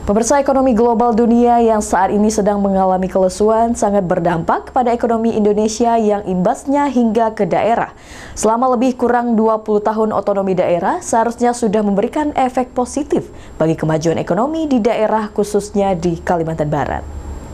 Pemirsa, ekonomi global dunia yang saat ini sedang mengalami kelesuan sangat berdampak kepada ekonomi Indonesia yang imbasnya hingga ke daerah. Selama lebih kurang 20 tahun otonomi daerah seharusnya sudah memberikan efek positif bagi kemajuan ekonomi di daerah khususnya di Kalimantan Barat.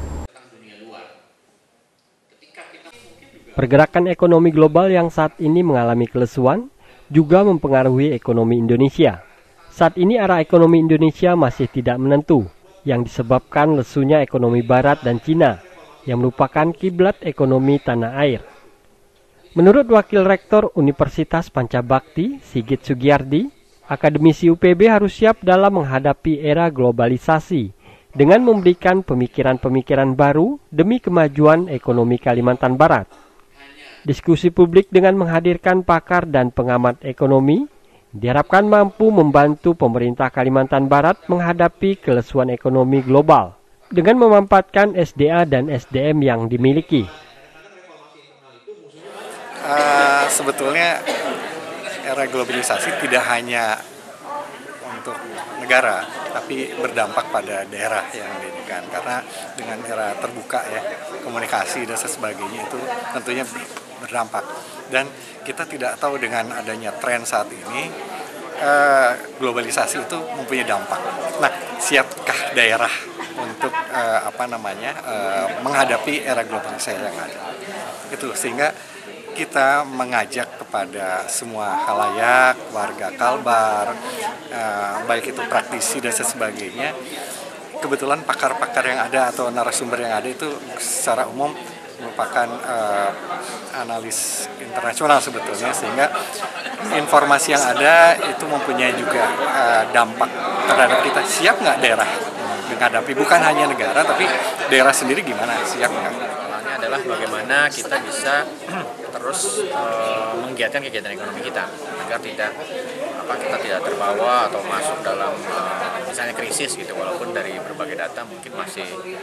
Pergerakan ekonomi global yang saat ini mengalami kelesuan juga mempengaruhi ekonomi Indonesia. Saat ini arah ekonomi Indonesia masih tidak menentu, yang disebabkan lesunya ekonomi Barat dan Cina, yang merupakan kiblat ekonomi tanah air. Menurut Wakil Rektor Universitas Pancabakti, Sigit Sugiyardi, akademisi UPB harus siap dalam menghadapi era globalisasi, dengan memberikan pemikiran-pemikiran baru demi kemajuan ekonomi Kalimantan Barat. Diskusi publik dengan menghadirkan pakar dan pengamat ekonomi diharapkan mampu membantu pemerintah Kalimantan Barat menghadapi kelesuan ekonomi global dengan memanfaatkan SDA dan SDM yang dimiliki. Sebetulnya era globalisasi tidak hanya untuk negara, tapi berdampak pada daerah yang diinginkan. Karena dengan era terbuka ya, komunikasi dan sebagainya itu tentunya berdampak. Dan kita tidak tahu dengan adanya tren saat ini, globalisasi itu mempunyai dampak. Nah, siapkah daerah untuk menghadapi era globalisasi yang ada? Itu sehingga kita mengajak kepada semua khalayak, warga Kalbar, baik itu praktisi dan sebagainya. Kebetulan pakar-pakar yang ada atau narasumber yang ada itu secara umum merupakan analis internasional sebetulnya, sehingga informasi yang ada itu mempunyai juga dampak terhadap kita. Siap nggak daerah menghadapi bukan hanya negara tapi daerah sendiri gimana, siap nggak? Ini adalah bagaimana kita bisa terus menggiatkan kegiatan ekonomi kita agar kita tidak terbawa atau masuk dalam misalnya krisis gitu, walaupun dari berbagai data mungkin masih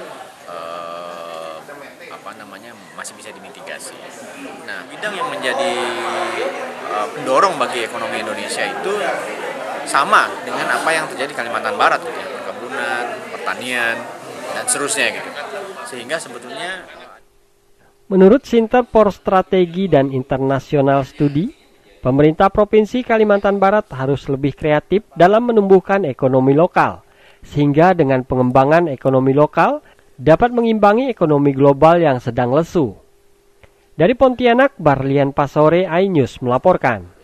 masih bisa dimitigasi. Nah, bidang yang menjadi pendorong bagi ekonomi Indonesia itu sama dengan apa yang terjadi di Kalimantan Barat, gitu ya, perkebunan, pertanian, dan seterusnya gitu. Sehingga sebetulnya menurut Center for Strategi dan International Study, pemerintah Provinsi Kalimantan Barat harus lebih kreatif dalam menumbuhkan ekonomi lokal, sehingga dengan pengembangan ekonomi lokal dapat mengimbangi ekonomi global yang sedang lesu. Dari Pontianak, Barlian Pasore, iNews melaporkan.